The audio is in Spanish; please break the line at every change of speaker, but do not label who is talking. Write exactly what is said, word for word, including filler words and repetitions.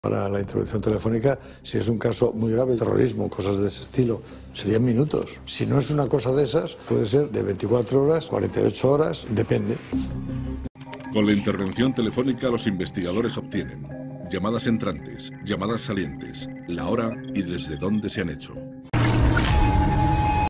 Para la intervención telefónica, si es un caso muy grave, terrorismo, cosas de ese estilo, serían minutos. Si no es una cosa de esas, puede ser de veinticuatro horas, cuarenta y ocho horas, depende.
Con la intervención telefónica los investigadores obtienen llamadas entrantes, llamadas salientes, la hora y desde dónde se han hecho.